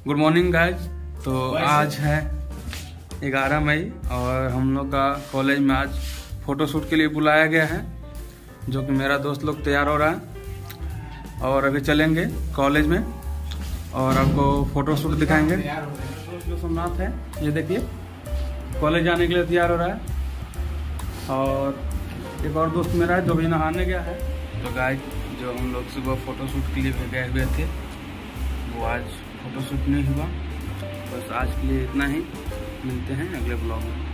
Good morning guys. तो आज है 11 मई और हम लोग का कॉलेज में आज फ़ोटोशूट के लिए बुलाया गया है, जो कि मेरा दोस्त लोग तैयार हो रहा है और अभी चलेंगे कॉलेज में और आपको फ़ोटोशूट दिखाएंगे। जो सोमनाथ है, ये देखिए कॉलेज जाने के लिए तैयार हो रहा है और एक और दोस्त मेरा है जो भी नहाने गया है। तो गाइज जो हम लोग सुबह फ़ोटोशूट के लिए गए हुए थे वो आज फ़ोटोशूट नहीं हुआ। बस आज के लिए इतना ही, मिलते हैं अगले ब्लॉग में।